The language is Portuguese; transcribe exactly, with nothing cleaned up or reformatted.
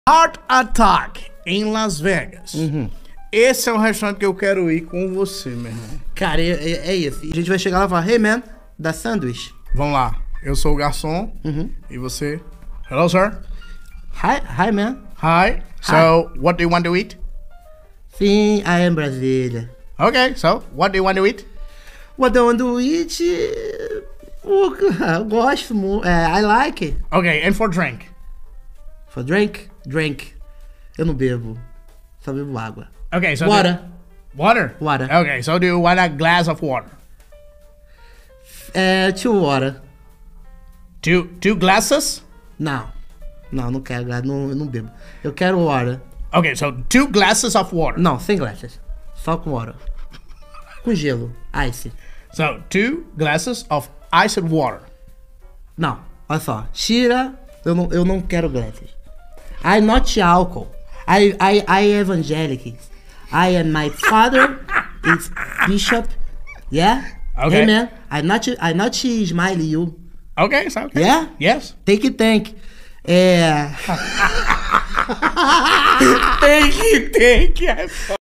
Heart Attack, em Las Vegas. Uhum. Esse é um restaurante que eu quero ir com você, meu irmão. Cara, é, é, é isso. A gente vai chegar lá e falar, hey man, dá sanduíche. Vamos lá. Eu sou o garçom. Uhum. E você? Hello, sir. Hi, hi man. Hi. So, Hi. what do you want to eat? Sim, I am Brasília. Okay, so, what do you want to eat? What do I want to eat? Uh, eu gosto muito. Uh, I like it. Okay, and for drink? For drink? Drink. Eu não bebo. Só bebo água. Okay, so... Water. Do, water? Water. Okay, so do you want a glass of water? É, two water. Two, two glasses? Não. Não, não quero, não, eu não bebo. Eu quero water. Okay, so two glasses of water. Não, sem glasses. Só com water. Com gelo. Ice. So, two glasses of iced water. Não, olha só. Tira. Eu não, eu não quero glasses. I not alcohol. I, I, I evangelic. I am my father is bishop. Yeah? Okay. Hey man, I not, I not smile you. Okay, so okay. Yeah? Yes. Take it, thank. É... Take it, take it.